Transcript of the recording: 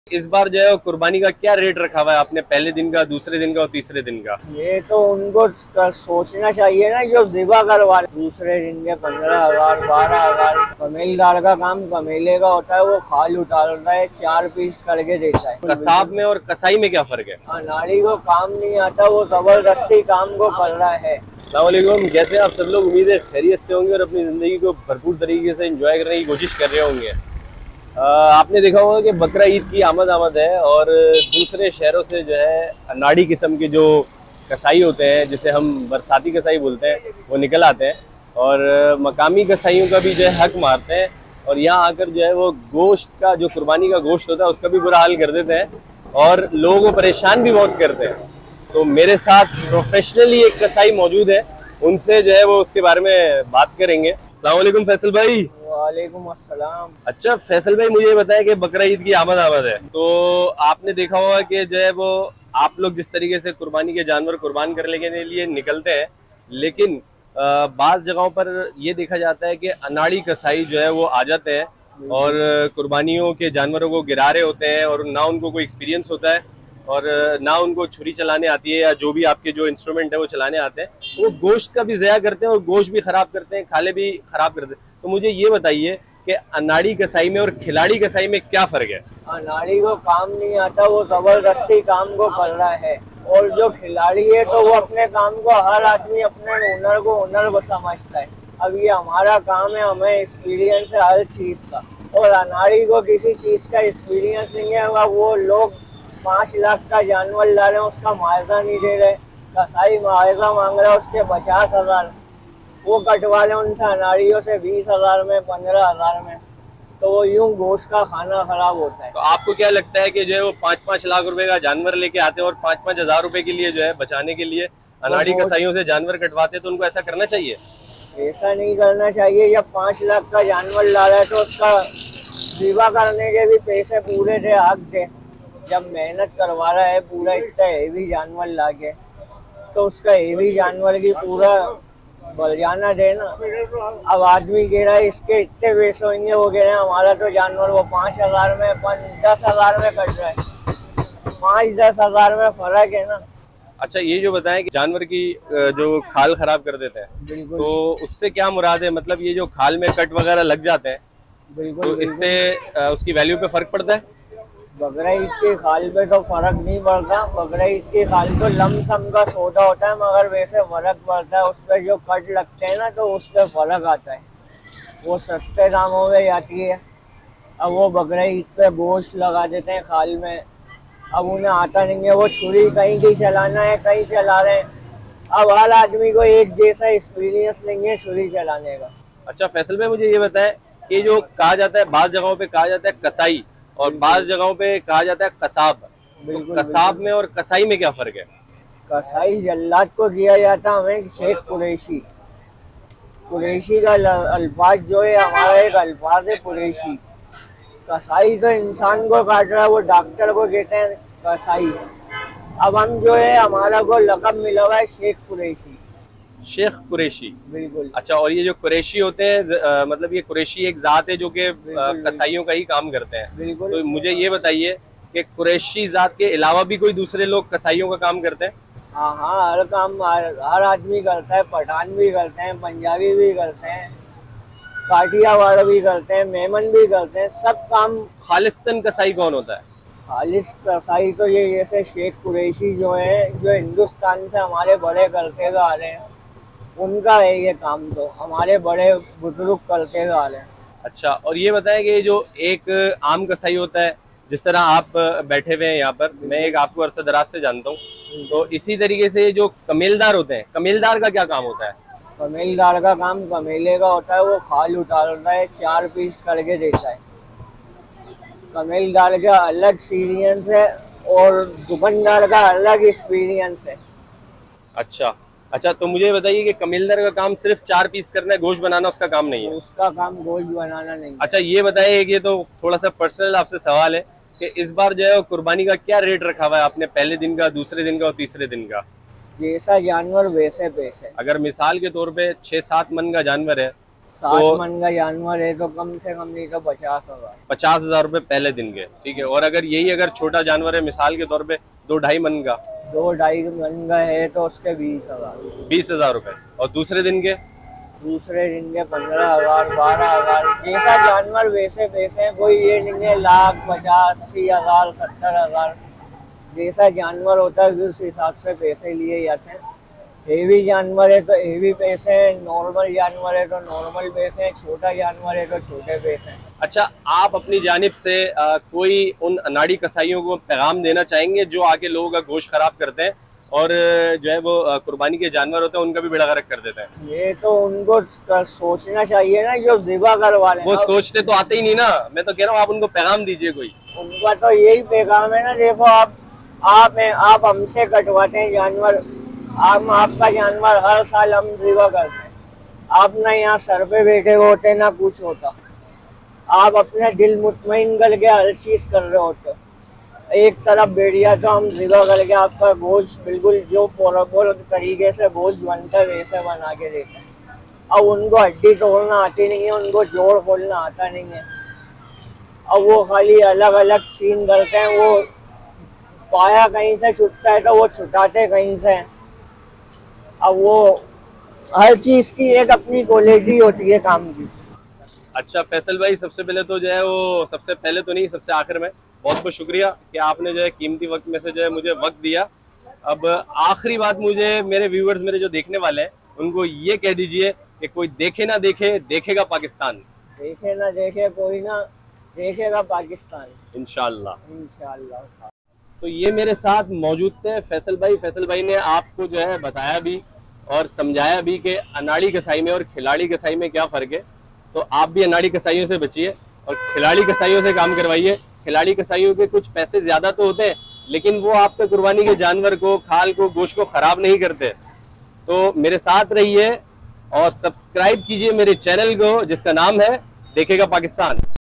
इस बार जो है कुर्बानी का क्या रेट रखा हुआ है आपने, पहले दिन का, दूसरे दिन का और तीसरे दिन का? ये तो उनको सोचना चाहिए ना, जो जिबा करवा दूसरे दिन के 15,000 12,000। कमेलदार का काम कमेले का होता है, वो खाल उतारता है, 4 पीस करके देता है। कसाब में और कसाई में क्या फर्क है? नारी को काम नहीं आता, वो जबरदस्ती काम को कर रहा है। अस्सलामुअलैकुम, कैसे आप सब लोग? उम्मीद है खैरियत से होंगे और अपनी ज़िंदगी को भरपूर तरीके से एंजॉय करने की कोशिश कर रहे होंगे। आपने देखा होगा कि बकरा ईद की आमद है और दूसरे शहरों से जो है अनाड़ी किस्म के जो कसाई होते हैं, जिसे हम बरसाती कसाई बोलते हैं, वो निकल आते हैं और मकामी कसाईयों का भी जो है हक मारते हैं और यहाँ आकर जो है वो गोश्त का, जो कुर्बानी का गोश्त होता है, उसका भी बुरा हाल कर देते हैं और लोगों को परेशान भी बहुत करते हैं। तो मेरे साथ प्रोफेशनली एक कसाई मौजूद है, उनसे जो है वो उसके बारे में बात करेंगे। अस्सलाम वालेकुम फैसल भाई। वालेकुम अस्सलाम। अच्छा फैसल भाई, मुझे ये बताया कि बकरा ईद की आमद है, तो आपने देखा होगा कि जो है वो आप लोग जिस तरीके से कुर्बानी के जानवर कुर्बान करने के लिए निकलते हैं, लेकिन बाज़ जगहों पर ये देखा जाता है कि अनाड़ी कसाई जो है वो आ जाते हैं और कुर्बानियों के जानवरों को गिरा रहे होते हैं और ना उनको कोई एक्सपीरियंस होता है और ना उनको छुरी चलाने आती है या जो भी आपके जो इंस्ट्रूमेंट है वो चलाने आते हैं। वो गोश्त का भी ज़या करते हैं और गोश्त भी खराब करते हैं, खाले भी खराब करते हैं। तो मुझे ये बताइए कि अनाड़ी कसाई में और खिलाड़ी कसाई में क्या फर्क है? नारी को काम नहीं आता, वो जबरदस्ती काम को कर रहा है। और जो खिलाड़ी है तो वो अपने काम को, हर आदमी अपने हुनर को हुनर समझता है। अब ये हमारा काम है, हमें एक्सपीरियंस है हर चीज का, और अनाड़ी को किसी चीज का एक्सपीरियंस नहीं है। वो लोग 5 लाख का जानवर ला रहे हैं, उसका मुआवजा नहीं दे रहे। कसाई मुआवजा मांग रहा है उसके 50,000, वो कटवा ले उनसे अनाड़ियों से 20,000 में, 15,000 में। तो वो यूं गोश्त का खाना खराब होता है। तो आपको क्या लगता है कि जो है वो 5-5 लाख रुपए का जानवर लेके आते हैं और 5-5 हजार रुपए के लिए जो है बचाने के लिए वो अनाड़ी गोश्त कसाईयों से जानवर कटवाते हैं, तो उनको ऐसा करना चाहिए? ऐसा नहीं करना चाहिए। जब 5 लाख का जानवर ला रहा है तो उसका बीमा करने के भी पैसे पूरे थे, हक थे। जब मेहनत करवा रहा है पूरा, इतना हेवी जानवर ला के, तो उसका हेवी जानवर की पूरा बलियाना दे ना। अब आदमी कह रहा है इसके इतने पैसे होंगे, वो कह रहे हैं हमारा तो जानवर वो 5,000 में, 10,000 में कट रहा है। 5-10 हजार में फर्क है ना। अच्छा, ये जो बताएं कि जानवर की जो खाल खराब कर देते हैं, बिल्कुल तो उससे क्या मुराद है? मतलब ये जो खाल में कट वगैरह लग जाते हैं, बिल्कुल तो बिल्कुल। इससे उसकी वैल्यू पे फर्क पड़ता है? बकरा ईद के खाल पे तो फर्क नहीं पड़ता। बकरा ईद के खाल तो लमसम का सौदा होता है, मगर वैसे फर्क पड़ता है। उस पर जो कट लगते हैं ना, तो उस पर फर्क आता है। वो सस्ते दामों में आती है। अब वो बकरा ईद पे गोश्त लगा देते हैं खाल में। अब उन्हें आता नहीं है, वो छुरी कहीं की चलाना है, कहीं चला रहे हैं। अब हर आदमी को एक जैसा एक्सपीरियंस नहीं है छुरी चलाने का। अच्छा फैसल भाई, मुझे ये बताएं कि जो कहा जाता है, बाज़ जगहों पे कहा जाता है कसाई और बाज़ बिल्कुल जगहों पे कहा जाता है कसाब, तो बिल्कुल कसाब बिल्कुल। में और कसाई में क्या फर्क है? कसाई जल्लाद को दिया जाता हमें शेख कुरैशी। कुरैशी का अल्फाज जो है, हमारा एक अल्फाज है कुरैशी। कसाई तो इंसान को काट रहा है, वो डॉक्टर को कहते हैं कसाई। अब हम जो है, हमारा को लक़ब मिला हुआ है शेख कुरैशी। शेख कुरैशी। बिल्कुल अच्छा, और ये जो कुरैशी होते हैं, मतलब ये कुरैशी एक जात है जो कि बिल्कुल कसाईयों का ही काम करते हैं। बिल्कुल। तो मुझे ये बताइए कि कुरैशी जात के अलावा भी कोई दूसरे लोग कसाईयों का काम करते हैं? हाँ हाँ, हर काम हर आदमी करता है। पठान भी करते हैं, पंजाबी भी करते हैं, काठियावाड़ भी करते हैं, मेमन भी करते हैं, सब काम। खालिस्तान कसाई कौन होता है? खालिद कसाई तो ये जैसे शेख कुरैशी जो है, जो हिंदुस्तान से हमारे बड़े करते हुए आ रहे हैं, उनका है ये काम। तो हमारे बड़े बुजुर्ग करते हुए आ रहे हैं। अच्छा, और ये बताएं कि जो एक आम कसाई होता है, जिस तरह आप बैठे हुए हैं यहाँ पर, मैं बिल्कुल एक आपको अरसा दराज से जानता हूँ, तो बिल्कुल। इसी तरीके से जो कमीलदार होते हैं, कमीलदार का क्या काम होता है? कमेलदार का काम कमेले का होता है, वो खाल उतारता है, 4 पीस करके देता है। कमेलदार का अलग एक्सपीरियंस है, और दुकानदार का अलग एक्सपीरियंस है। अच्छा अच्छा, तो मुझे बताइए कि कमीलदार का काम सिर्फ 4 पीस करना है, गोश्त बनाना उसका काम नहीं है? उसका काम गोश्त बनाना नहीं है। अच्छा, ये बताइए कि ये तो थोड़ा सा पर्सनल आपसे सवाल है कि इस बार जो है वो कुर्बानी का क्या रेट रखा हुआ है आपने, पहले दिन का, दूसरे दिन का और तीसरे दिन का? जैसा जानवर वैसे पैसे। अगर मिसाल के तौर पे 6-7 मन का जानवर है 60 तो मन का जानवर है तो कम से कम नहीं तो 50,000। 50,000 रुपए पहले दिन के, ठीक है। और अगर यही अगर छोटा जानवर है मिसाल के तौर पे 2-2.5 मन का, 2-2.5 मन का है तो उसके 20,000। 20,000 रुपए। और दूसरे दिन के दूसरे दिन के 15,000, 12,000, जैसा जानवर वैसे पैसे हैं। कोई ये नहीं है लाख 50, 80,000, 70,000, जैसा जानवर होता है उस हिसाब से पैसे लिए जाते हैं। हेवी जानवर है तो हेवी पैसे हैं, नॉर्मल जानवर है तो नॉर्मल पैसे हैं, छोटा जानवर है तो छोटे पैसे हैं। अच्छा, आप अपनी जानिब से कोई उन अनाड़ी कसाईयों को पैगाम देना चाहेंगे जो आके लोगों का गोश्त खराब करते हैं और जो है वो कुर्बानी के जानवर होते हैं उनका भी बेड़ा गर्क कर देते हैं? ये तो उनको सोचना चाहिए ना, जो ज़िबा करवा रहे वो हैं। सोचते तो आते ही नहीं ना, मैं तो कह रहा हूँ आप उनको पैगाम दीजिए कोई। उनका तो यही पैगाम है ना, देखो आप हमसे कटवाते हैं जानवर, हम आपका जानवर हर साल हम ज़िबा करते हैं। आप ना यहाँ सर पे बैठे होते ना कुछ होता, आप अपने दिल मुतमईन करके हर चीज कर रहे होते। एक तरफ बैठिया तो हम ज़िबा करके आपका गोश्त बिल्कुल जो प्रॉपर तरीके से गोश्त बनता है वैसे बना के देते हैं। अब उनको हड्डी तोड़ना आती नहीं है, उनको जोड़ खोलना आता नहीं है। अब वो खाली अलग अलग सीन करते हैं। वो पाया कहीं से छूटता है तो वो छुटाते कहीं से। अब वो हर चीज की एक अपनी क्वालिटी होती है काम की। अच्छा फैसल भाई, सबसे पहले तो जो है वो, सबसे पहले तो नहीं सबसे आखिर में बहुत बहुत शुक्रिया कि आपने जो है कीमती वक्त में से जो है मुझे वक्त दिया। अब आखिरी बात, मुझे मेरे व्यूअर्स, मेरे जो देखने वाले हैं, उनको ये कह दीजिए कि कोई देखे ना देखे, देखेगा पाकिस्तान। देखे ना देखे कोई ना देखेगा पाकिस्तान, इंशाल्लाह। इंशाल्लाह। तो ये मेरे साथ मौजूद थे फैसल भाई। फैसल भाई ने आपको जो है बताया भी और समझाया भी कि अनाड़ी कसाई में और खिलाड़ी कसाई में क्या फ़र्क है। तो आप भी अनाड़ी कसाइयों से बचिए और खिलाड़ी कसाइयों से काम करवाइए। खिलाड़ी कसाइयों के कुछ पैसे ज़्यादा तो होते हैं, लेकिन वो आपके कुर्बानी के जानवर को, खाल को, गोश्त को ख़राब नहीं करते। तो मेरे साथ रहिए और सब्सक्राइब कीजिए मेरे चैनल को जिसका नाम है देखेगा पाकिस्तान।